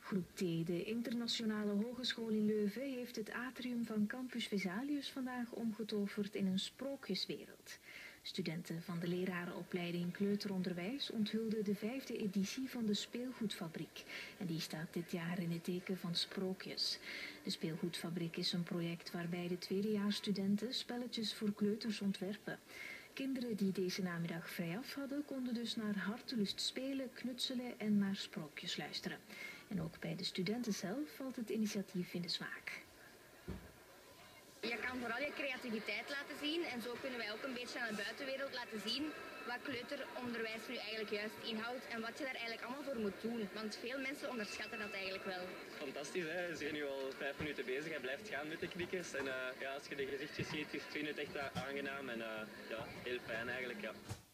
Groep T, de internationale hogeschool in Leuven, heeft het atrium van Campus Vesalius vandaag omgetoverd in een sprookjeswereld. Studenten van de lerarenopleiding kleuteronderwijs onthulden de 5e editie van de Speelgoedfabriek. En die staat dit jaar in het teken van sprookjes. De Speelgoedfabriek is een project waarbij de tweedejaarsstudenten spelletjes voor kleuters ontwerpen. Kinderen die deze namiddag vrijaf hadden, konden dus naar hartelust spelen, knutselen en naar sprookjes luisteren. En ook bij de studenten zelf valt het initiatief in de smaak. Je kan vooral je creativiteit laten zien en zo kunnen wij ook een beetje aan de buitenwereld laten zien wat kleuteronderwijs nu eigenlijk juist inhoudt en wat je daar eigenlijk allemaal voor moet doen. Want veel mensen onderschatten dat eigenlijk wel. Fantastisch, hè? Je bent nu al 5 minuten bezig, je blijft gaan met de knikkers en ja, als je de gezichtjes ziet, is het echt aangenaam en ja, heel fijn eigenlijk. Ja.